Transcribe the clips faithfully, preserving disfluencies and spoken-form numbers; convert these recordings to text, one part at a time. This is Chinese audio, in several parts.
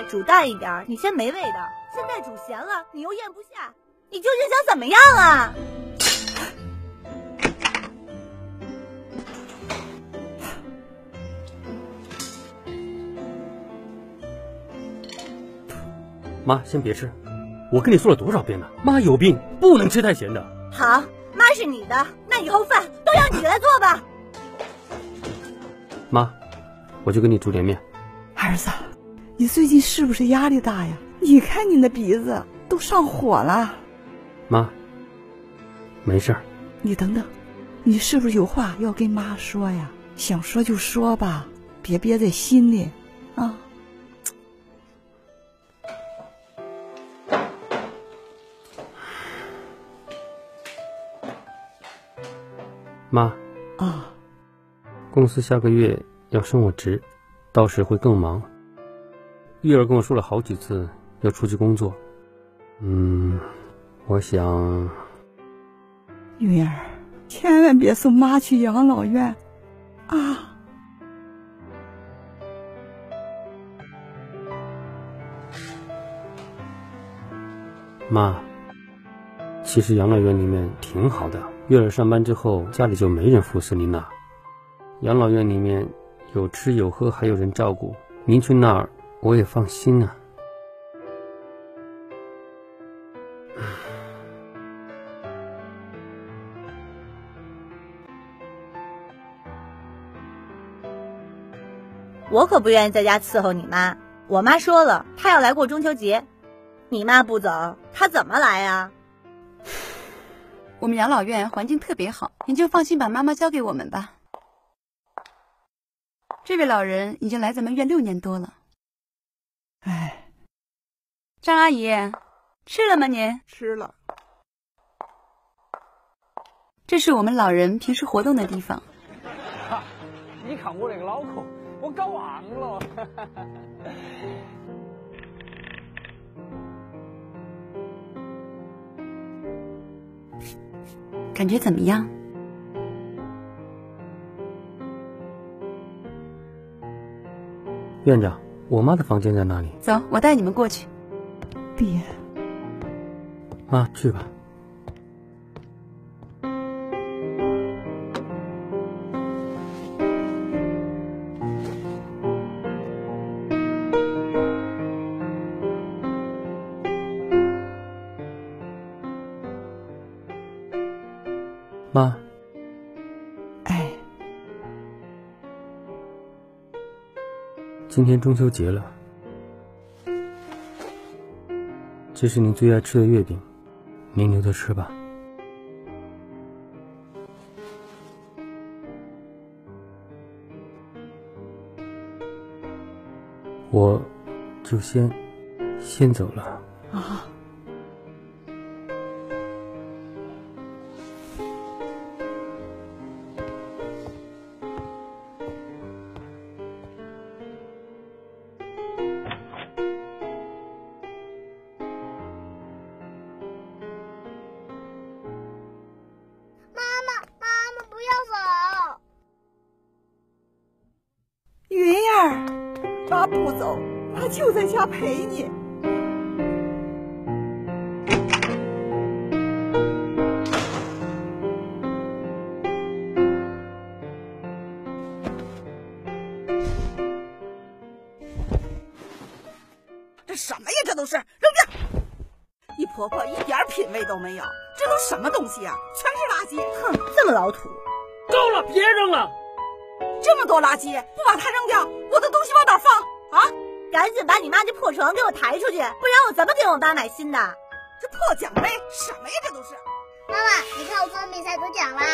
煮淡一点，你嫌没味道。现在煮咸了，你又咽不下，你究竟想怎么样啊？ 妈，先别吃，我跟你说了多少遍了，妈有病，不能吃太咸的。 好，妈是你的，那以后饭都让你来做吧。 妈，我就给你煮点面。 儿子，你最近是不是压力大呀？你看你那鼻子都上火了。 妈，没事儿。 你等等，你是不是有话要跟妈说呀？想说就说吧，别憋在心里啊。 妈啊， 公司下个月要升我职，到时会更忙。玉儿跟我说了好几次要出去工作，嗯，我想…… 云儿，千万别送妈去养老院啊！ 妈，其实养老院里面挺好的。月儿上班之后，家里就没人服侍您了。养老院里面有吃有喝，还有人照顾，您去那儿我也放心啊。 我可不愿意在家伺候你妈，我妈说了，她要来过中秋节，你妈不走，她怎么来呀？ 我们养老院环境特别好，您就放心把妈妈交给我们吧。这位老人已经来咱们院六年多了。 哎， 张阿姨，吃了吗您？ 吃了。 这是我们老人平时活动的地方。 哈，你看我那个脑壳，我搞忘了。 感觉怎么样？ 院长，我妈的房间在哪里？ 走，我带你们过去。 爹， 妈，去吧。妈， 哎， 今天中秋节了，这是你最爱吃的月饼，您留着吃吧。我就先先走了啊。妈不走，妈就在家陪你。 这什么呀？这都是扔掉！你婆婆一点品味都没有，这都什么东西啊？全是垃圾！ 哼，这么老土！ 够了，别扔了！ 这么多垃圾，不把它扔掉，我的东西往哪放啊？ 赶紧把你妈这破床给我抬出去，不然我怎么给我妈买新的？ 这破奖杯，什么呀？这都是！ 妈妈，你看我做比赛得奖啦！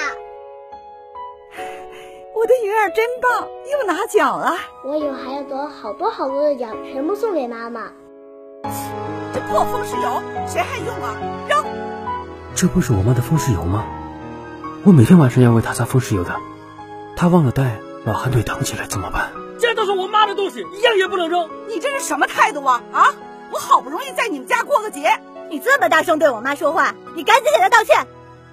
我的云儿真棒，又拿奖了。 我以后还要得好多好多的奖，全部送给妈妈。 这破风石油谁还用啊？扔！ 这不是我妈的风石油吗？我每天晚上要为她擦风石油的，她忘了带，把寒腿挡起来怎么办？ 这都是我妈的东西，一样也不能扔。 你这是什么态度啊？啊！我好不容易在你们家过个节， 你这么大声对我妈说话，你赶紧给她道歉。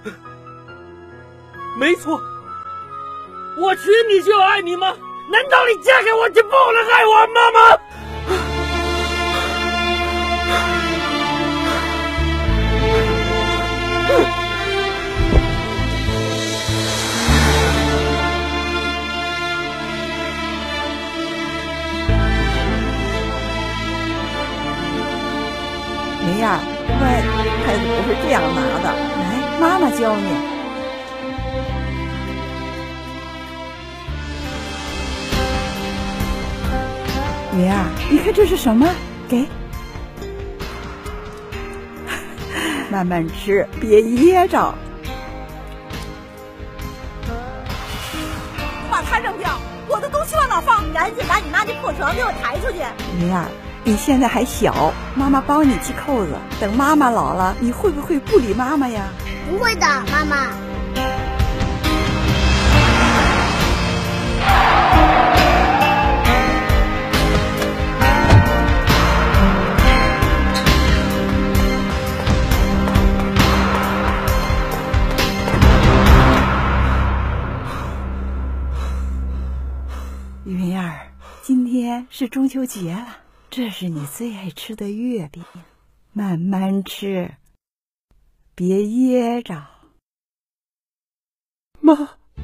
没错，我娶你就要爱你吗？难道你嫁给我就不能爱我妈妈？ 孩子不是这样拿的，来，妈妈教你。云儿，你看这是什么？给，慢慢吃，别噎着。 把它扔掉，我的东西往哪放？ 你赶紧把你妈这破床给我抬出去。 云儿，你现在还小，妈妈帮你系扣子，等妈妈老了，你会不会不理妈妈呀？ 不会的，妈妈。 云儿，今天是中秋节了，这是你最爱吃的月饼，慢慢吃，别噎着。 妈，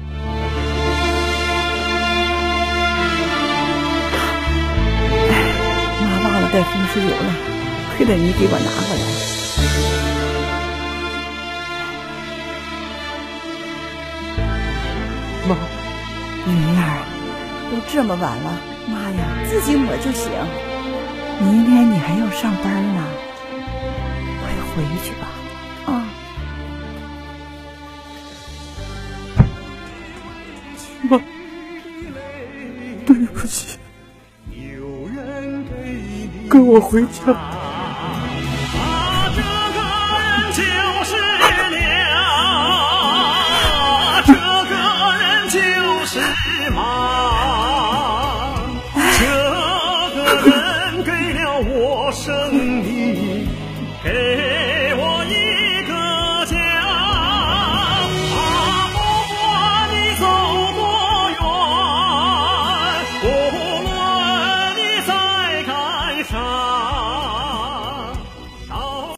妈忘了带风湿油了，亏得你给我拿回来。 妈， 云儿，都这么晚了，妈呀，自己抹就行。明天你还要上班呢，快回去吧，啊。 妈，对不起，跟我回家。 这个人就是娘，这个人就是妈。